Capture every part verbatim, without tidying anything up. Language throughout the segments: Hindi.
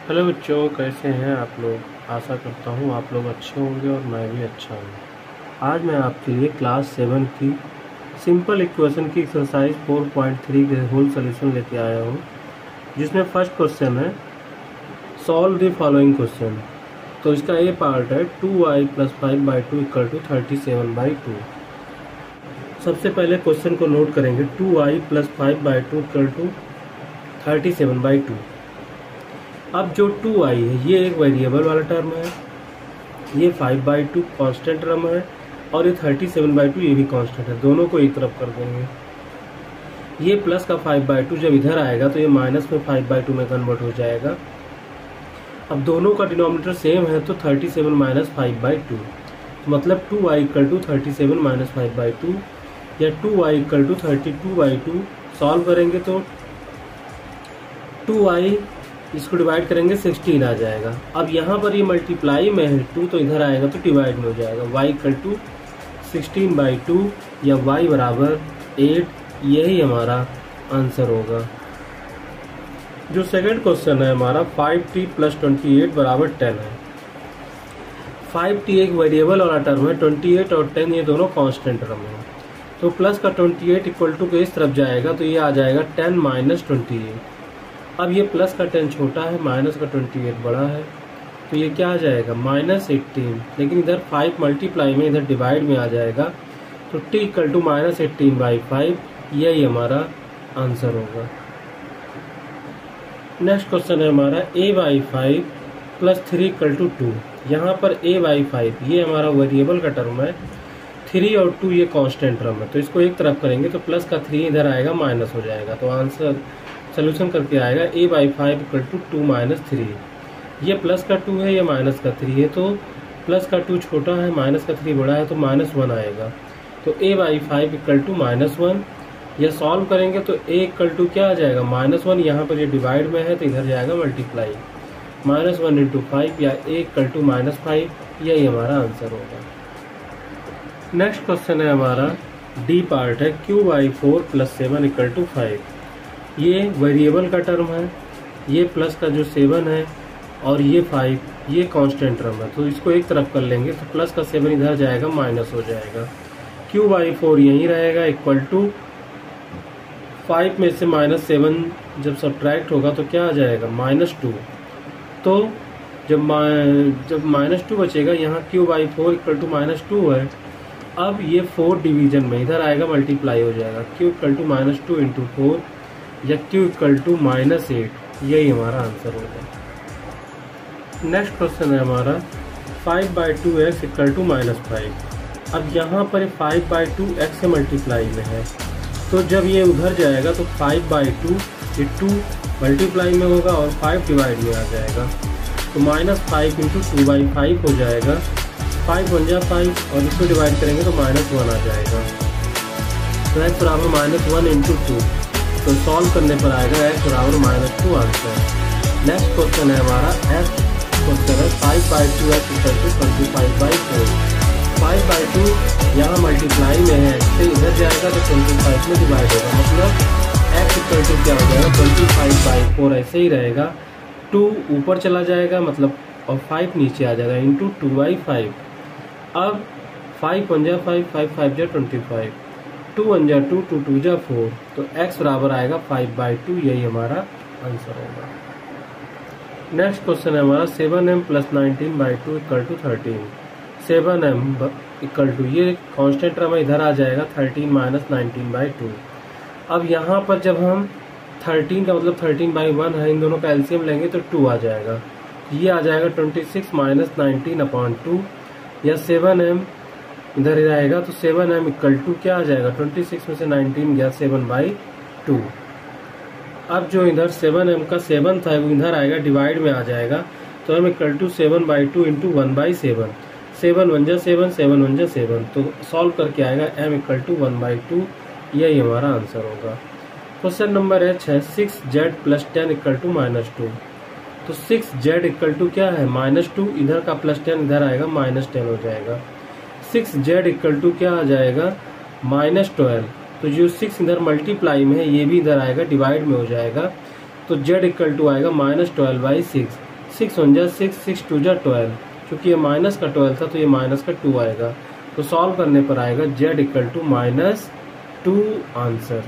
हेलो बच्चों, कैसे हैं आप लोग। आशा करता हूँ आप लोग अच्छे होंगे और मैं भी अच्छा हूँ। आज मैं आपके लिए क्लास सेवन की सिंपल इक्वेशन की एक्सरसाइज फोर पॉइंट थ्री के होल सोल्यूशन लेके आया हूँ, जिसमें फर्स्ट क्वेश्चन है सॉल्व द फॉलोइंग क्वेश्चन। तो इसका ए पार्ट है two y plus five by two equal to thirty seven by two. सबसे पहले क्वेश्चन को नोट करेंगे, two y plus five by two equal to thirty seven by two. अब जो टू आई है ये एक वेरिएबल वाला टर्म है, ये five by two constant term है और ये थर्टी सेवन बाई टू ये भी कॉन्स्टेंट है। दोनों को एक तरफ कर देंगे। ये प्लस का फाइव बाई टू जब इधर आएगा तो ये माइनस में फाइव बाई टू में कन्वर्ट हो जाएगा। अब दोनों का डिनोमिनेटर सेम है तो thirty seven minus five by two, मतलब two Y equal to thirty seven minus five by two या two Y equal to thirty two by two. Solve करेंगे तो टू वाई इसको डिवाइड करेंगे सिक्सटीन आ जाएगा। अब यहाँ पर ये मल्टीप्लाई में है टू तो इधर आएगा तो डिवाइड में हो जाएगा। y equal to sixteen by two या y बराबर एट, यही हमारा आंसर होगा। जो सेकंड क्वेश्चन है हमारा five T plus twenty eight बराबर टेन है। फाइव टी एक वेरिएबल वाला टर्म है, ट्वेंटी एट और टेन ये दोनों कांस्टेंट टर्म है। तो प्लस का ट्वेंटी एट इक्वल टू के इस तरफ जाएगा तो ये आ जाएगा टेन माइनस ट्वेंटी एट। अब ये प्लस का टेन छोटा है, माइनस का ट्वेंटी एट बड़ा है, तो ये क्या आ जाएगा माइनस एट्टीन। लेकिन इधर फाइव मल्टीप्लाई में इधर डिवाइड में आ जाएगा तो T equal to minus eighteen by five, यही हमारा आंसर होगा। नेक्स्ट क्वेश्चन है हमारा A by five plus three equal to two. यहाँ पर ए बाई फाइव ये हमारा वेरिएबल का टर्म है, थ्री और टू ये कांस्टेंट टर्म है। तो इसको एक तरफ करेंगे तो प्लस का थ्री इधर आएगा माइनस हो जाएगा, तो आंसर सोल्यूशन करके आएगा A by five equal to two minus three. ये प्लस का टू है, ये माइनस का थ्री है, तो प्लस का टू छोटा है, माइनस का थ्री बड़ा है, तो माइनस वन आएगा। तो A by five equal to minus one. यह सॉल्व करेंगे तो ए इक्वल टू क्या आ जाएगा माइनस वन। यहाँ पर ये डिवाइड में है तो इधर जाएगा multiply, minus one into five या A equal to minus five, यही हमारा आंसर होगा। नेक्स्ट क्वेश्चन है हमारा डी पार्ट है Q by four plus seven equal to five. ये वेरिएबल का टर्म है, ये प्लस का जो सेवन है और ये फाइव ये कांस्टेंट टर्म है। तो इसको एक तरफ कर लेंगे तो प्लस का सेवन इधर जाएगा माइनस हो जाएगा। क्यू बाई फोर यहीं रहेगा इक्वल टू फाइव में से माइनस सेवन जब सब्ट्रैक्ट होगा तो क्या आ जाएगा माइनस टू। तो जब जब माइनस टू बचेगा यहाँ Q by four equal to minus two है। अब ये फोर डिवीजन में इधर आएगा मल्टीप्लाई हो जाएगा, Q equal to minus two into four या Q equal to minus eight, यही हमारा आंसर होगा। नेक्स्ट क्वेश्चन है हमारा five by two x equal to minus five. अब यहाँ पर फाइव बाई टू एक्स से मल्टीप्लाई में है, तो जब ये उधर जाएगा तो फाइव बाई टू ये टू मल्टीप्लाई में होगा और फाइव डिवाइड में आ जाएगा, तो minus five into two by five हो जाएगा। फाइव वन जा फाइव और इसको डिवाइड करेंगे तो माइनस वन आ जाएगा। तो एक्स बराबर माइनस वन इंटू टू, तो सॉल्व करने पर आएगा एक्स बराबर minus two answer. Next question है हमारा एफ क्वेश्चन है five by two x equal to twenty five by four. Five by two यहाँ मल्टीप्लाई में है, इससे इधर जाएगा तो ट्वेंटी फाइव में डिवाइड होगा, मतलब एक्स इक्वल टू क्या हो जाएगा ट्वेंटी फाइव बाई फोर ऐसे ही रहेगा। टू ऊपर चला जाएगा मतलब और फाइव नीचे आ जाएगा इंटू टू बाई फाइव। अब फाइव वन जा फाइव, फाइव फाइव जा ट्वेंटी फाइव, टू वन जा टू, टू टू जा फोर, तो x बराबर आएगा फाइव बाई टू, यही हमारा आंसर होगा। नेक्स्ट क्वेश्चन है हमारा seven M plus nineteen by two equal to thirteen. Seven M equal to ये कांस्टेंट टर्म इधर आ जाएगा thirteen minus nineteen by two. अब यहाँ पर जब हम थर्टीन का मतलब थर्टीन बाई वन है, इन दोनों का एलसीएम लेंगे तो टू आ जाएगा, ये आ जाएगा twenty six minus nineteen upon two, या सेवन एम इधर ही रहेगा तो सेवन एम इक्वल टू क्या आ जाएगा ट्वेंटी सिक्स में से नाइनटीन गया सेवन बाई टू। अब जो इधर सेवन एम का सेवन था वो इधर आएगा डिवाइड में आ जाएगा, तो M equal to seven by two into one by seven, seven one जा सेवन, सेवन वन जा सेवन, तो सॉल्व करके आएगा M equal to one by two, यही हमारा आंसर होगा। क्वेश्चन नंबर एच है six Z plus ten equal to minus two. तो सिक्स जेड इक्वल टू क्या है माइनस टू, इधर का प्लस टेन इधर आएगा माइनस टेन हो जाएगा। सिक्स जेड इक्वल टू क्या आ जाएगा माइनस ट्वेल्व, तो जो सिक्स इधर मल्टीप्लाई में है ये भी इधर आएगा डिवाइड में हो जाएगा, तो जेड इक्वल टू आएगा minus twelve by six, six one जा सिक्स, सिक्स टू जा ट्वेल्व, क्योंकि ये माइनस का ट्वेल्व था तो ये माइनस का टू आएगा, तो सॉल्व करने पर आएगा z equal to minus two answer.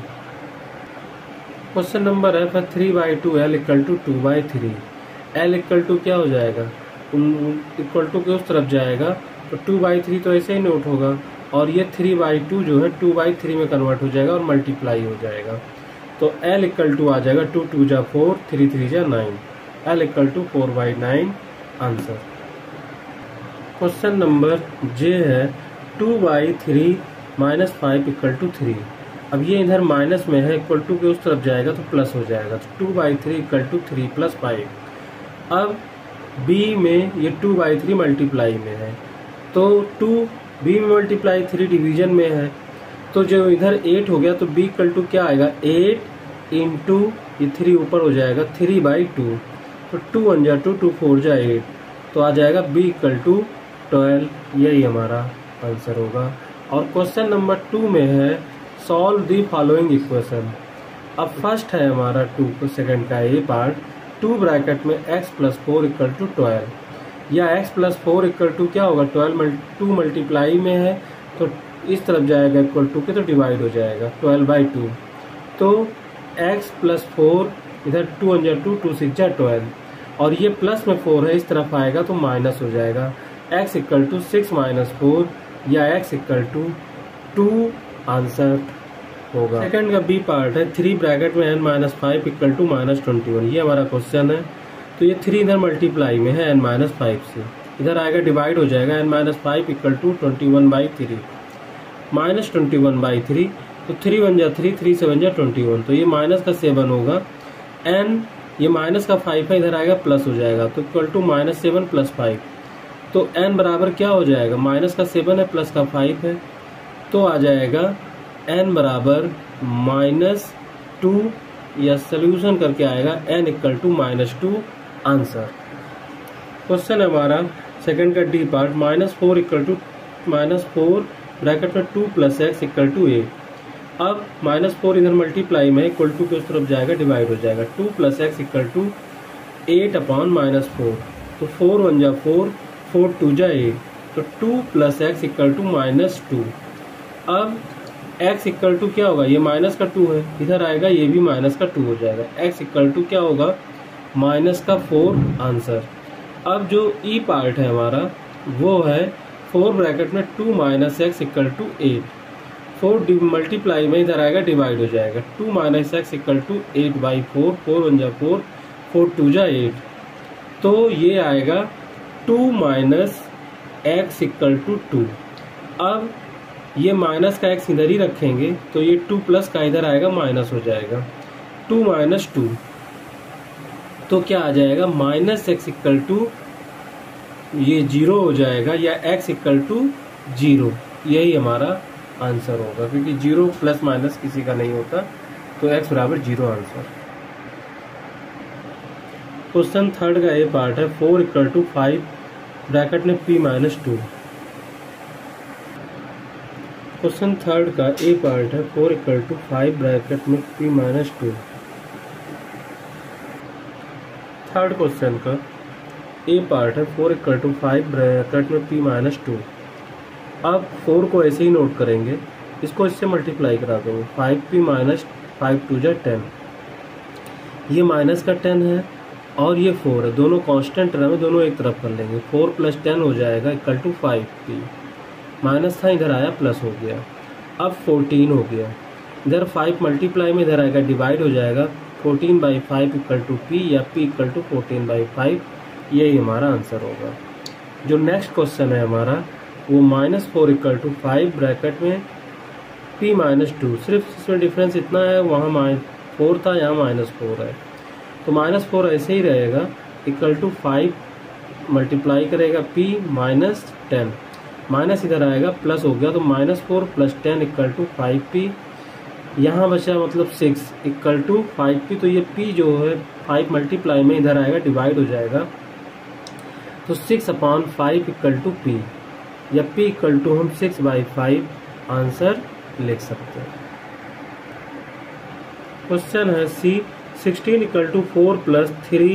Question number है फिर three by two L equal to two by three. L equal to क्या हो जाएगा, इक्वल टू के उस तरफ जाएगा तो टू बाई थ्री तो ऐसे ही नोट होगा, और ये थ्री बाई टू जो है टू बाई थ्री में कन्वर्ट हो जाएगा और मल्टीप्लाई हो जाएगा, तो एल इक्वल टू आ जाएगा टू टू जा फोर, थ्री थ्री जा nine, L equal to four by nine answer. Question number J है two by three minus five equal to three. अब ये इधर माइनस में है, इक्वल टू के उस तरफ जाएगा तो प्लस हो जाएगा, तो two by three equal to three plus five. अब बी में ये टू बाई थ्री मल्टीप्लाई में है, तो टू बी में मल्टीप्लाई थ्री डिवीजन में है, तो जो इधर एट हो गया तो बी इक्वल टू क्या आएगा, एट इंटू ये थ्री ऊपर हो जाएगा थ्री बाई टू, तो टू वन जा टू, टू फोर जा एट, तो आ जाएगा बी इक्वल टू ट्वेल्व, यही हमारा आंसर होगा। और क्वेश्चन नंबर टू में है सॉल्व दी फॉलोइंग इक्वेशन। अब फर्स्ट है हमारा टू सेकंड का ये पार्ट, टू ब्रैकेट में x plus four equal to twelve, या x plus four equal to क्या होगा, ट्वेल्व टू मल्टीप्लाई में है तो इस तरफ जाएगा इक्वल टू के, तो डिवाइड हो जाएगा ट्वेल्व बाई टू, तो x प्लस फोर इधर टू वन जा टू, टू सिक्स जा ट्वेल्व, और ये प्लस में फोर है इस तरफ आएगा तो माइनस हो जाएगा, x equal to six minus four, या x equal to two answer होगा। सेकंड का बी पार्ट है थ्री ब्रैकेट में N minus five equal to minus twenty one, ये हमारा क्वेश्चन है, तो ये थ्री इधर मल्टीप्लाई में है एन माइनस फाइव से, इधर आएगा डिवाइड हो जाएगा N minus five equal to twenty one by three, minus twenty one by three, तो थ्री वन जा थ्री, थ्री सेवन जा ट्वेंटी वन, तो ये माइनस का सेवन होगा, एन ये माइनस का फाइव है इधर आएगा प्लस हो जाएगा, तो equal to minus seven plus five, तो एन बराबर क्या हो जाएगा, माइनस का सेवन है प्लस का फाइव है, तो आ जाएगा n बराबर माइनस टू, या सोल्यूशन करके आएगा n equal to minus two answer. Question हमारा सेकंड का D part minus four equal to minus four bracket में two plus X equal to eight. अब माइनस फोर इधर मल्टीप्लाई में इक्वल टू के उस तरफ जाएगा डिवाइड हो जाएगा, two plus X equal to eight upon minus four, तो फोर वन जा फोर, फोर टू जा एट, तो two plus X equal to minus two. अब x इक्वल टू क्या होगा, ये माइनस का टू है, इधर आएगा ये भी माइनस का टू हो जाएगा, x इक्वल टू क्या होगा, माइनस का फोर आंसर। अब जो ई पार्ट है हमारा वो है फोर ब्रैकेट में two minus X equal to eight, four multiply में इधर आएगा डिवाइड हो जाएगा, two minus X equal to eight by four, four one जा फोर, फोर टू जा एट, तो ये आएगा two minus X equal to two. अब ये माइनस का एक्स इधर ही रखेंगे तो ये टू प्लस का इधर आएगा माइनस हो जाएगा, टू माइनस टू, तो क्या आ जाएगा, माइनस एक्स इक्वल टू ये जीरो हो जाएगा, या एक्स इक्वल टू जीरो, यही हमारा आंसर होगा, क्योंकि जीरो प्लस माइनस किसी का नहीं होता, तो एक्स बराबर जीरो आंसर। क्वेश्चन थर्ड का ये पार्ट है four equal to five bracket में P minus two. Question third का ए पार्ट है four equal to five bracket में P minus two. Third question का ए पार्ट है four equal to five bracket में पी माइनस टू। अब फोर को ऐसे ही नोट करेंगे, इसको इससे मल्टीप्लाई करा देंगे, five P minus five two जा टेन, ये माइनस का टेन है और ये फोर है, दोनों कांस्टेंट टर्म है, दोनों एक तरफ कर लेंगे, फोर प्लस टेन हो जाएगा equal to five P, minus था इधर आया प्लस हो गया, अब फोर्टीन हो गया, इधर फाइव मल्टीप्लाई में इधर आएगा डिवाइड हो जाएगा, fourteen by five equal to P, या P equal to fourteen by five, यही हमारा आंसर होगा। जो नेक्स्ट क्वेश्चन है हमारा वो minus four equal to five bracket में पी माइनस टू, सिर्फ इसमें डिफरेंस इतना है, वहाँ माइन फोर था यहाँ माइनस फोर है, तो माइनस फोर ऐसे ही रहेगा इक्वल टू फाइव मल्टीप्लाई करेगा पी माइनस टेन, माइनस इधर आएगा प्लस हो गया, तो minus four plus ten equal to five P, यहाँ बचा मतलब six equal to five P, तो ये पी जो है फाइव मल्टीप्लाई में इधर आएगा डिवाइड हो जाएगा, तो six upon five equal to P, या पी इक्वल टू हम सिक्स बाई फाइव आंसर लिख सकते हैं। क्वेश्चन है C sixteen equal to four plus three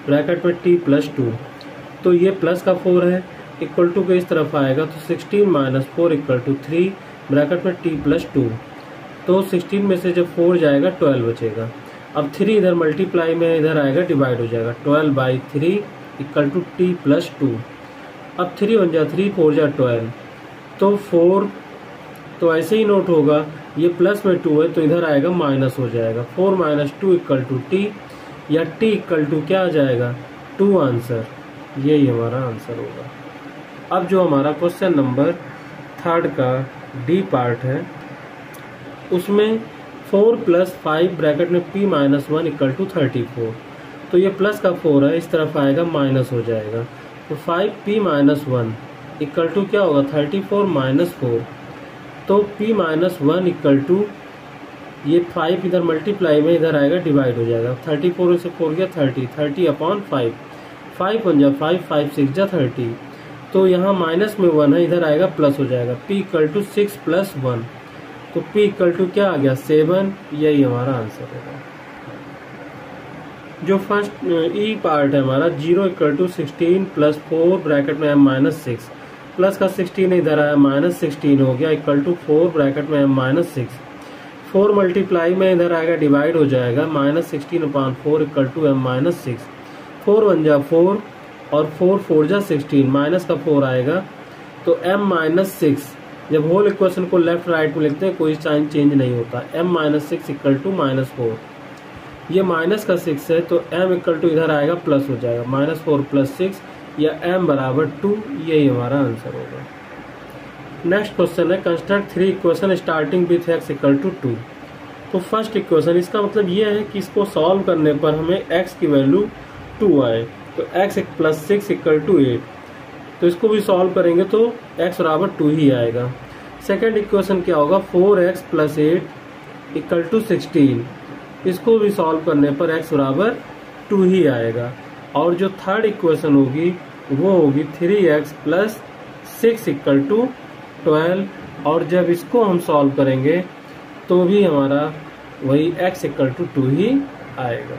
bracket में टी प्लस टू, तो ये प्लस का फोर है, इक्वल टू के इस तरफ आएगा तो sixteen minus four equal to three, bracket में टी प्लस टू, तो सिक्सटीन में से जब फोर जाएगा ट्वेल्व बचेगा। अब थ्री इधर मल्टीप्लाई में इधर आएगा डिवाइड हो जाएगा, twelve by three equal to T plus two. अब थ्री वन जा थ्री, फोर जा ट्वेल्व, तो फोर तो ऐसे ही नोट होगा, ये प्लस में टू है तो इधर आएगा माइनस हो जाएगा, four minus two equal to T, या टी इक्वल टू क्या आ जाएगा टू आंसर, यही हमारा आंसर होगा। अब जो हमारा क्वेश्चन नंबर थर्ड का डी पार्ट है उसमें फोर प्लस फाइव ब्रैकेट में P minus one equal to thirty four, तो ये प्लस का फोर है, इस तरफ आएगा माइनस हो जाएगा, तो five P minus one equal to क्या होगा थर्टी फोर माइनस फोर, तो p minus one equal to ये फाइव इधर मल्टीप्लाई में इधर आएगा डिवाइड हो जाएगा, थर्टी फोर से फोर गया thirty, thirty upon five, five one जा फाइव, फाइव सिक्स जा थर्टी, तो यहाँ माइनस में वन है इधर आएगा प्लस हो जाएगा, p equal to six plus one, तो p इक्वल टू क्या आ गया सेवन, यही हमारा आंसर होगा। जो फर्स्ट ई पार्ट है हमारा zero equal to sixteen plus four bracket में एम माइनस सिक्स, प्लस का सिक्सटीन इधर आया माइनस सिक्सटीन हो गया इक्वल टू फोर ब्रैकेट में M minus six, four multiply में इधर आएगा डिवाइड हो जाएगा, minus sixteen upon four equal to M minus six, four one जा फोर और फोर फोर जा सिक्सटीन, माइनस का फोर आएगा तो m माइनस सिक्स, जब होल इक्वेशन को लेफ्ट राइट में लिखते हैं कोई साइन चेंज नहीं होता, m minus six equal to minus four, ये माइनस का सिक्स है तो m इक्वल टू इधर आएगा प्लस हो जाएगा, माइनस फोर प्लस सिक्स या m बराबर टू, यही हमारा आंसर होगा। नेक्स्ट क्वेश्चन है construct three equation starting with x equal to two, तो फर्स्ट इक्वेशन इसका मतलब ये है कि इसको सॉल्व करने पर हमें x की वैल्यू टू आए, तो x plus six equal to eight, तो इसको भी सॉल्व करेंगे तो x बराबर टू ही आएगा। सेकेंड इक्वेशन क्या होगा four X plus eight equal to sixteen, इसको भी सॉल्व करने पर x बराबर टू ही आएगा। और जो थर्ड इक्वेशन होगी वो होगी three x plus six equal to twelve, और जब इसको हम सॉल्व करेंगे तो भी हमारा वही x इक्वल टू टू ही आएगा।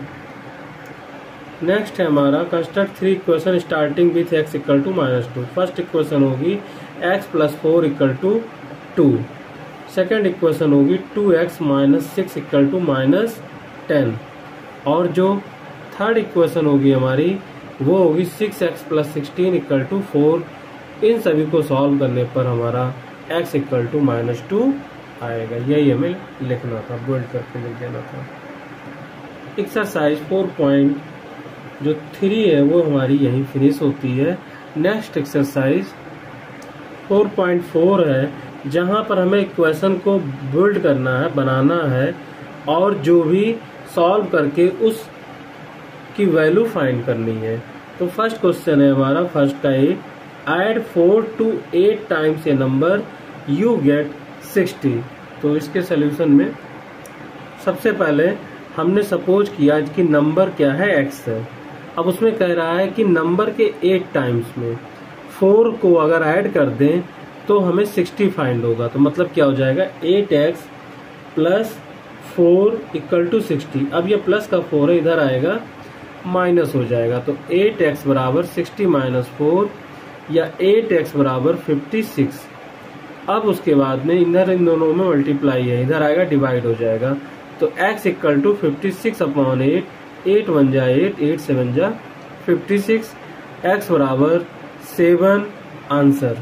नेक्स्ट है हमारा construct three equation starting with x equal to minus two, first equation होगी x plus four equal to two, second equation होगी two X minus six equal to minus ten, और जो थर्ड इक्वेशन होगी हमारी वो होगी six X plus sixteen equal to four. इन सभी को सॉल्व करने पर हमारा x equal to minus two आएगा, यही हमें लिखना था, बोल्ड करके लिख देना था। एक्सरसाइज फोर पॉइंट जो थ्री है वो हमारी यहीं फिनिश होती है। Next exercise four point four है जहाँ पर हमें इक्वेशन को बिल्ड करना है, बनाना है, और जो भी सॉल्व करके उस की वैल्यू फाइंड करनी है। तो फर्स्ट क्वेश्चन है हमारा फर्स्ट का A, add four to eight times a number you get sixty. तो इसके सोल्यूशन में सबसे पहले हमने सपोज किया कि नंबर क्या है एक्स है, अब उसमें कह रहा है कि नंबर के एट टाइम्स में फोर को अगर ऐड कर दें तो हमें सिक्सटी फाइंड होगा। तो मतलब क्या हो जाएगा eight X plus four equal to sixty. अब ये प्लस का फोर है इधर आएगा माइनस हो जाएगा, तो एट एक्स बराबर सिक्सटी माइनस फोर या एट एक्स बराबर फिफ्टी सिक्स। अब उसके बाद में इधर इन दोनों में मल्टीप्लाई है, इधर आएगा डिवाइड हो जाएगा, तो x equal to fifty six upon eight, eight one जा एट, एट सेवन जा फिफ्टी सिक्स, एक्स बराबर seven answer.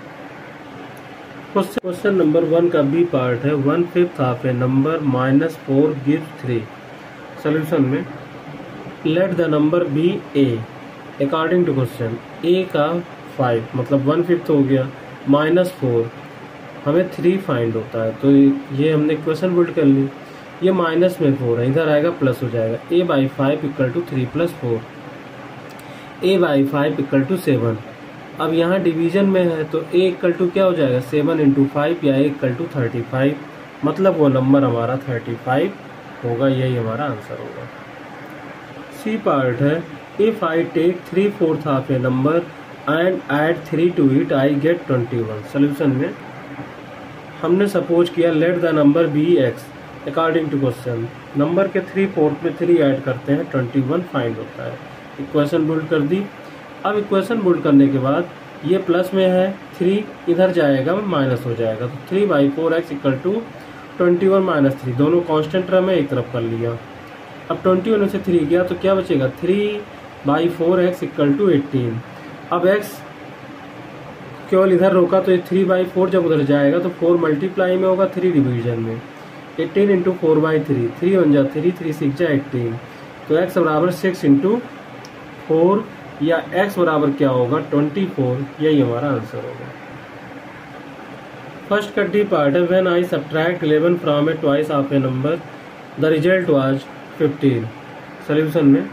Question number one का बी पार्ट है one fifth half a number minus four give three. Solution में let the number be A according to question. A का फाइव मतलब वन फिफ्थ हो गया, माइनस फोर हमें थ्री फाइंड होता है, तो ये हमने क्वेश्चन बिल्ड कर ली। ये माइनस में फोर है, इधर आएगा प्लस हो जाएगा, A by five equal to three plus four, A by five equal to seven. अब यहाँ डिवीजन में है तो ए इक्वल टू क्या हो जाएगा सेवन इंटू फाइव या A equal to thirty five, मतलब वो नंबर हमारा थर्टी फाइव होगा, यही हमारा आंसर होगा। सी पार्ट है if I take three fourth half a number and add three to it I get twenty one. Solution में हमने सपोज किया let the number be X according to question. Number के थ्री फोर्थ में थ्री ऐड करते हैं ट्वेंटी वन फाइंड होता है। इक्वेशन बिल्ड कर दी। अब इक्वेशन बिल्ड करने के बाद ये प्लस में है, थ्री इधर जाएगा माइनस हो जाएगा, तो three by four X equal to twenty one minus three, दोनों कांस्टेंट टर्म है, एक तरफ कर लिया। अब ट्वेंटी वन में से थ्री गया तो क्या बचेगा, three by four X equal to eighteen. अब एक्स केवल इधर रोका तो ये थ्री बाई फोर जब उधर जाएगा तो फोर मल्टीप्लाई में होगा, थ्री डिवीजन में, eighteen into four by three, three one जा थ्री, थ्री सिक्स जा एट्टीन, तो एक्स बराबर सिक्स इंटू फोर या x बराबर क्या होगा ट्वेंटी फोर, यही हमारा आंसर होगा। फर्स्ट का डी पार्ट है, when I subtract eleven from a twice of a number the result was fifteen. Solution में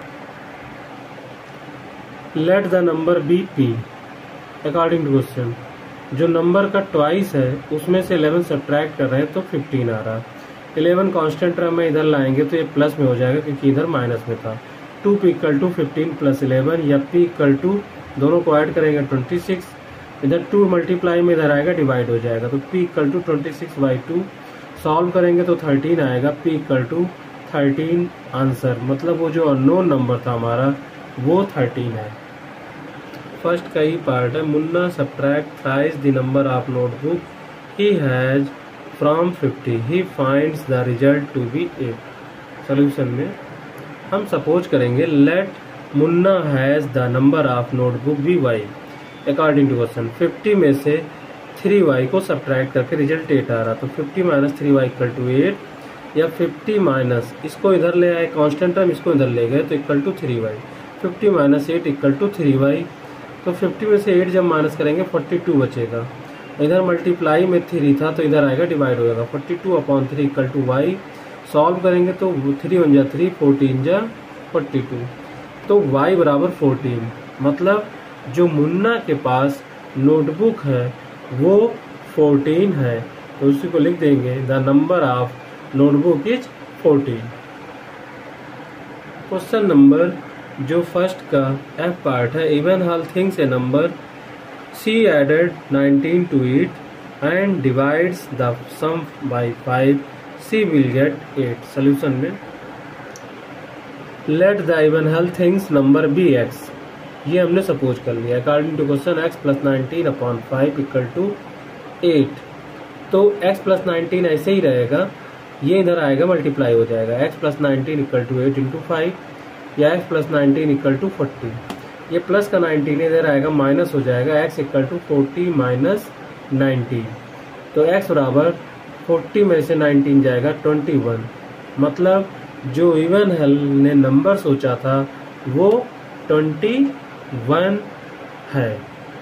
let the number be P according to question, जो नंबर का ट्वाइस है उसमें से इलेवन सब्ट्रैक्ट कर रहे हैं तो फिफ्टीन आ रहा। इलेवन कांस्टेंट टर्म में इधर लाएंगे तो ये प्लस में हो जाएगा क्योंकि इधर माइनस में था। Two P equal to fifteen plus eleven या पी इक्वल टू, दोनों को ऐड करेंगे ट्वेंटी सिक्स, इधर टू मल्टीप्लाई में इधर आएगा डिवाइड हो जाएगा, तो P equal to twenty six by two, solve करेंगे तो थर्टीन आएगा, P equal to thirteen answer, मतलब वो जो अननोन नंबर था हमारा वो थर्टीन है। फर्स्ट का ही पार्ट है, Munna subtract thrice the number of notebook he has from fifty, he finds the result to be eight. Solution में हम सपोज करेंगे let Munna has the number of notebook be Y according to question, fifty में से थ्री वाई को सब्ट्रैक्ट करके रिजल्ट एट आ रहा, तो fifty minus three Y equal to eight, या फिफ्टी माइनस इसको इधर ले आए कांस्टेंट टर्म, इसको इधर ले गए तो equal to three Y, fifty minus eight equal to three Y, तो फिफ्टी में से एट जब माइनस करेंगे फोर्टी टू बचेगा, इधर मल्टीप्लाई में थ्री था तो इधर आएगा डिवाइड हो जाएगा, forty two upon three equal to Y, solve करेंगे तो थ्री वन जा थ्री, फोर्टीन जा फोर्टी टू, तो y बराबर फोर्टीन, मतलब जो मुन्ना के पास नोटबुक है वो फोर्टीन है, तो उसी को लिख देंगे the number of notebook is fourteen. Question number जो फर्स्ट का एफ पार्ट है, Ibenhal thinks a number she added nineteen to it and divides the sum by five, she will get eight. Solution में let the Ibenhal thinks number be X, ये हमने सपोज कर लिया, according to question X plus nineteen upon five equal to eight, तो एक्स प्लस नाइनटीन ऐसे ही रहेगा, ये इधर आएगा मल्टीप्लाई हो जाएगा, X plus nineteen equal to eight into five, या X plus nineteen equal to forty, ये प्लस का नाइनटीन इधर आएगा माइनस हो जाएगा, X equal to forty minus nineteen, तो एक्स बराबर फोर्टी में से नाइनटीन जाएगा ट्वेंटी वन, मतलब जो इवन हल ने नंबर सोचा था वो ट्वेंटी वन है।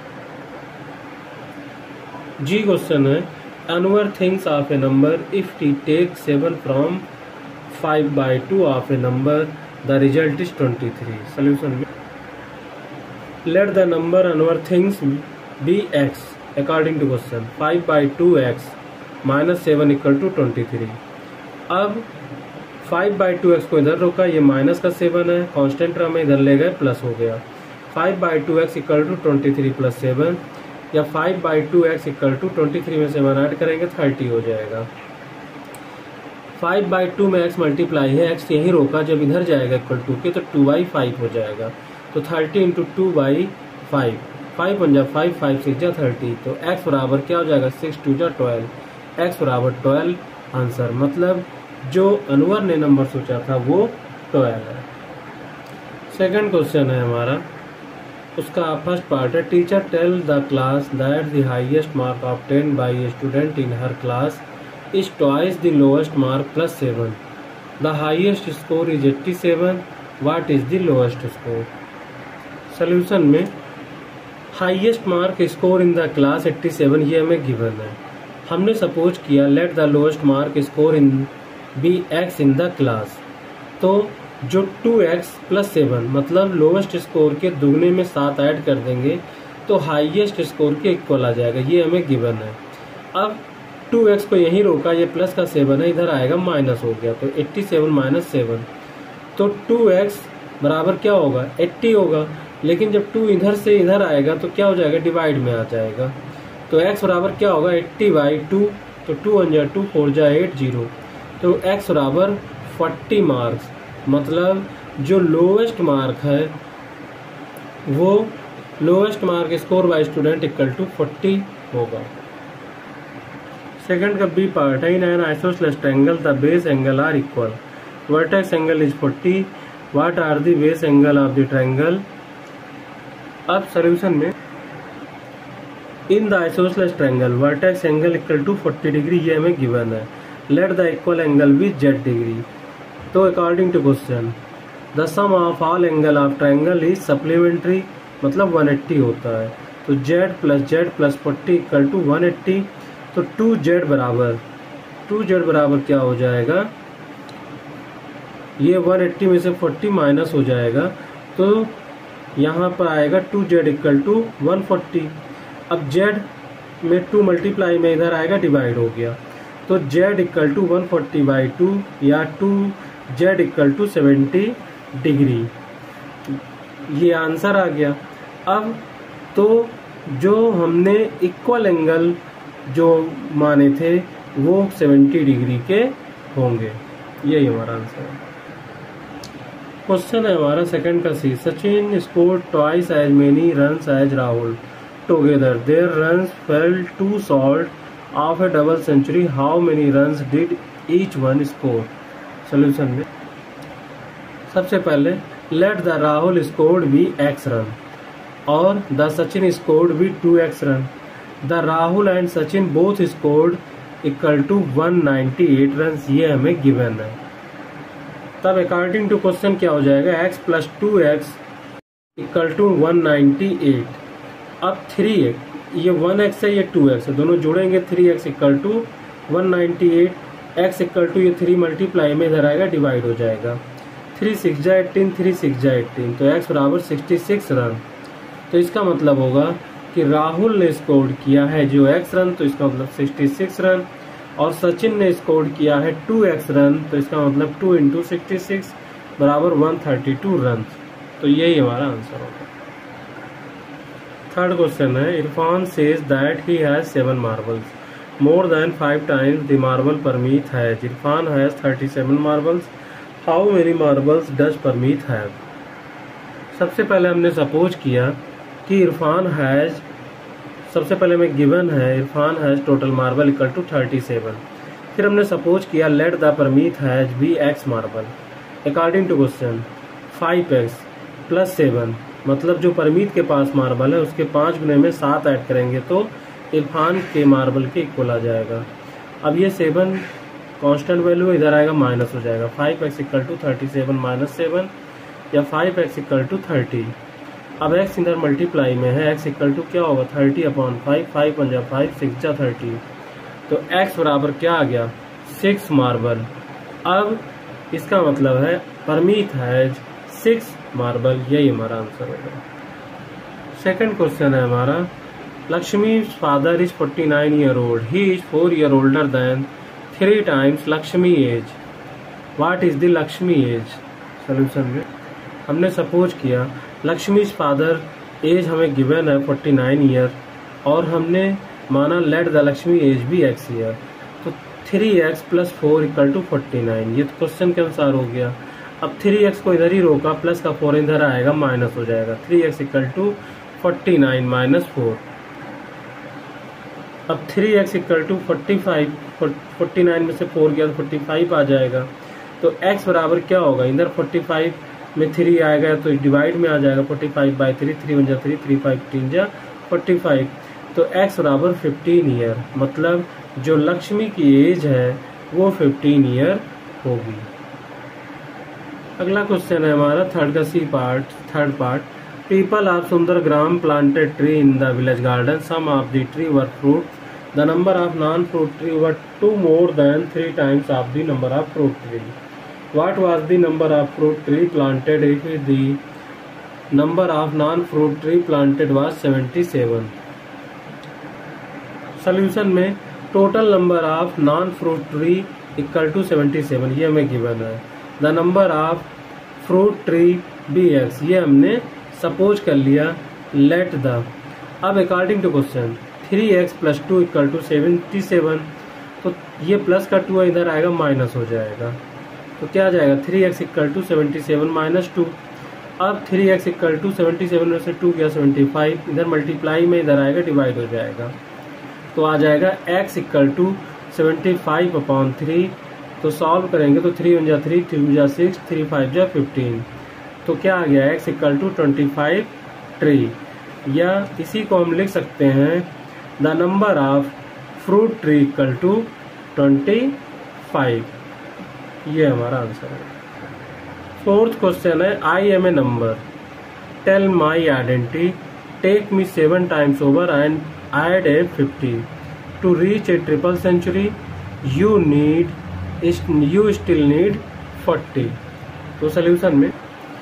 जी क्वेश्चन है, Anwar thinks of a number if T take seven from five by two of a number the result is twenty three. Solution में let the number Anwar thinks be X according to question, five by two X minus seven equal to twenty three. अब फाइव बाई टू एक्स को इधर रोका, ये माइनस का सेवन है, कांस्टेंट टर्म में इधर ले गए प्लस हो गया, five by two x equal to twenty three plus seven, या five by two x equal to twenty three में सेवन ऐड करेंगे थर्टी हो जाएगा। फाइव बाई टू में एक्स मल्टीप्लाई है, एक्स यही रोका, जब इधर जाएगा इक्वल टू के तो टू बाई फाइव हो जाएगा, तो thirty into two by five, five one जा फाइव, फाइव सिक्स जा थर्टी, तो एक्स बराबर क्या हो जाएगा सिक्स टू जा ट्वेल्व, एक्स बराबर ट्वेल्व आंसर, मतलब जो अनवर ने नंबर सोचा था वो ट्वेल्व है। सेकंड क्वेश्चन है हमारा, उसका फर्स्ट पार्ट है, teacher tell the class that the highest mark obtain by a student in her class is twice the lowest mark plus seven, the highest score is eighty seven, what is the lowest score. Solution में highest mark score in the class eighty seven, ये हमें गिवन है, हमने सपोज किया let the lowest mark score in be X in the class, तो जो टू एक्स प्लस सेवन मतलब लोएस्ट स्कोर के दुगने में सात ऐड कर देंगे तो हाईएस्ट स्कोर के इक्वल आ जाएगा, ये हमें गिवन है। अब टू एक्स को यहीं रोका, ये प्लस का सेवन है, इधर आएगा माइनस हो गया, तो एट्टी सेवन माइनस सेवन, तो टू एक्स बराबर क्या होगा एट्टी होगा, लेकिन जब टू इधर से इधर आएगा तो क्या हो जाएगा डिवाइड में आ जाएगा, तो x बराबर क्या होगा एट्टी बाई टू, तो टू वन जा टू, फोर जा एट, जीरो, तो x बराबर फोर्टी मार्क्स, मतलब जो लोवेस्ट मार्क है वो lowest mark score by student equal to forty होगा। सेकंड का बी पार्ट है, in an isosceles triangle the base angle are equal, vertex angle is forty, what are the base angle of the triangle. अब सॉल्यूशन में in the isosceles triangle vertex angle equal to forty degree ये हमें गिवन है, let the equal angle with z degree. तो according to question the sum of all angle of triangle is supplementary, मतलब वन एट्टी होता है। तो z plus z plus forty equal to one eighty, तो टू जेड बराबर टू जेड बराबर क्या हो जाएगा, ये वन एट्टी में से फोर्टी माइनस हो जाएगा, तो यहाँ पर आएगा two z equal to one forty. अब जेड में टू मल्टीप्लाई में इधर आएगा डिवाइड हो गया, तो Z equal to one forty by two या two z equal to seventy degree, ये आंसर आ गया। अब तो जो हमने इक्वल एंगल जो माने थे वो सेवेंटी डिग्री के होंगे, यही हमारा आंसर है। क्वेश्चन है हमारा सेकंड का C, Sachin scored twice as many runs as Rahul together, their runs fell two short of a double century, how many runs did each one score. Solution में सबसे पहले let the Rahul scored be x run और the Sachin scored be two x run. The Rahul and Sachin both scored equal to one ninety eight run, ये हमें गिवन है। तब अकॉर्डिंग टू क्वेश्चन क्या हो जाएगा, x plus two x equal to one ninety eight. अब थ्री एक्स, ये वन एक्स है ये टू एक्स है, दोनों जोड़ेंगे three x equal to one ninety eight, x equal to ये थ्री मल्टीप्लाई में इधर आएगा डिवाइड हो जाएगा, थ्री सिक्स जा एट्टीन, थ्री सिक्स जा एट्टीन, तो x बराबर सिक्सटी सिक्स रन। तो इसका मतलब होगा कि राहुल ने स्कोर किया है जो x रन, तो इसका मतलब सिक्सटी सिक्स रन, और सचिन ने स्कोर किया है टू एक्स रन, तो इसका मतलब टू इंटू सिक्सटी सिक्स बराबर वन थर्टी टू रन। तो यही हमारा आंसर होगा। थर्ड क्वेश्चन है, Irfan says that he has seven marbles more than five times the marble Parmeet has, Irfan has thirty seven marbles, how many marbles does Parmeet have. सबसे पहले हमने सपोज किया कि इरफान हैज, सबसे पहले में गिवन है Irfan has total marble equal to thirty seven, फिर हमने सपोज किया let the Parmeet has be x marble. According to question five x plus seven, मतलब जो परमीत के पास मार्बल है उसके पाँच गुने में सात ऐड करेंगे तो इरफान के मार्बल के इक्वल आ जाएगा। अब ये सेवन कांस्टेंट वैल्यू इधर आएगा माइनस हो जाएगा, five x equal to thirty seven minus seven या five x equal to thirty. अब x इधर मल्टीप्लाई में है, x इक्वल टू क्या होगा थर्टी अपॉन फाइव, फाइव पंजा फाइव, सिक्स जा थर्टी, तो x बराबर क्या आ गया सिक्स मार्बल। अब इसका मतलब है परमीत हैज सिक्स मार्बल, यही हमारा आंसर होगा। सेकंड क्वेश्चन है हमारा, Lakshmi father is forty nine year old, he is four year older than three times Lakshmi age, what is the Lakshmi age. Solution में हमने सपोज किया लक्ष्मी फादर एज हमें गिवन है फोर्टी नाइन ईयर और हमने माना let the Lakshmi age be x year, तो three x plus four equal to forty nine, ये तो क्वेश्चन के अनुसार हो गया। अब थ्री एक्स को इधर ही रोका, प्लस का फोर इधर आएगा माइनस हो जाएगा, three x equal to forty nine minus four. अब three x equal to forty five, forty nine में से फोर गया तो फोर्टी फाइव आ जाएगा, तो x बराबर क्या होगा, इधर फोर्टी फाइव में थ्री आएगा तो डिवाइड में आ जाएगा, forty five by three, three one जा थ्री, थ्री फाइव तीन जा फोर्टी फाइव, तो x बराबर फिफ्टीन ईयर, मतलब जो लक्ष्मी की एज है वो फिफ्टीन ईयर होगी। अगला क्वेश्चन है हमारा थर्ड का C part, third part, people of Sundargram planted tree in the village garden, some of the tree were fruit, the number of non fruit tree were two more than three times of the number of fruit tree. What was the number of fruit tree planted if the number of non-fruit tree planted was seventy seven? Solution में total number of non-fruit tree equal to seventy seven, ये हमें given है। The number of fruit tree B X, ये हमने suppose कर लिया let the। अब according to question three x plus two equal to seventy seven, तो ये प्लस का टू इधर आएगा माइनस हो जाएगा, तो क्या आ जाएगा three x equal to seventy seven minus two. अब three x equal to seventy seven में से टू गया सेवेंटी फाइव, इधर मल्टीप्लाई में इधर आएगा डिवाइड हो जाएगा, तो आ जाएगा x equal to seventy five upon three. तो सॉल्व करेंगे तो थ्री वन जा थ्री, थ्री टू जा सिक्स, थ्री फाइव जा फिफ्टीन, तो क्या आ गया x equal to twenty five tree. या इसी को हम लिख सकते हैं the number of fruit tree equal to twenty five. ये हमारा आंसर है। फोर्थ क्वेश्चन है I am a number, tell my identity, take me seven times over and add a fifty to reach a triple century, you need you still need forty. तो सोल्यूशन में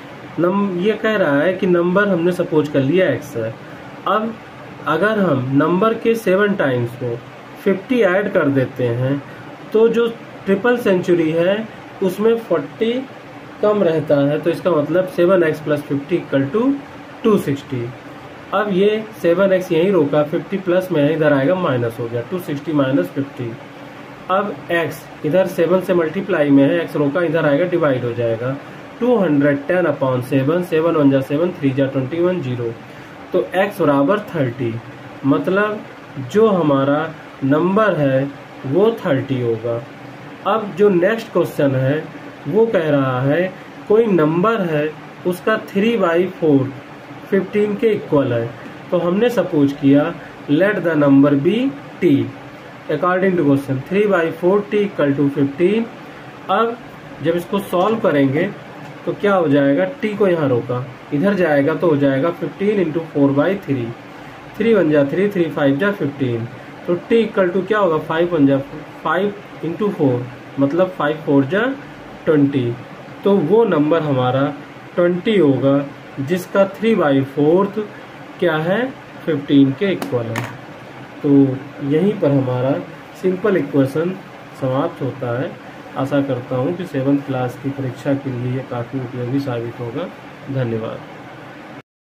नम ये कह रहा है कि नंबर हमने सपोज कर लिया एक्स है। अब अगर हम नंबर के सेवन टाइम्स को फिफ्टी ऐड कर देते हैं तो जो ट्रिपल सेंचुरी है उसमें फोर्टी कम रहता है, तो इसका मतलब seven x plus fifty equal to two sixty. अब ये सेवन एक्स यहीं रोका, फिफ्टी प्लस में है, इधर आएगा माइनस हो गया, टू सिक्सटी माइनस फिफ्टी। अब x इधर सेवन से मल्टीप्लाई में है, x रोका, इधर आएगा डिवाइड हो जाएगा, two hundred ten upon seven, seven one जा सेवन, थ्री जा ट्वेंटी वन, जीरो, तो x बराबर थर्टी। मतलब जो हमारा नंबर है वो थर्टी होगा। अब जो नेक्स्ट क्वेश्चन है वो कह रहा है कोई नंबर है उसका थ्री बाई फोर फिफ्टीन के इक्वल है, तो हमने सपोज किया let the number be t according to question, three by four t equal to fifteen. अब जब इसको सॉल्व करेंगे तो क्या हो जाएगा, टी को यहाँ रोका, इधर जाएगा तो हो जाएगा fifteen into four by three, three one जा थ्री, थ्री फाइव जा फिफ्टीन, तो टी इक्वल टू क्या होगा, फाइव वन जा फाइव इंटू फोर, मतलब फाइव फोर जा ट्वेंटी। तो वो नंबर हमारा ट्वेंटी होगा जिसका थ्री बाई फोर्थ क्या है, फिफ्टीन के इक्वल है। तो यहीं पर हमारा सिंपल इक्वेशन समाप्त होता है। आशा करता हूँ कि सेवन्थ क्लास की परीक्षा के लिए ये काफ़ी उपयोगी साबित होगा। धन्यवाद।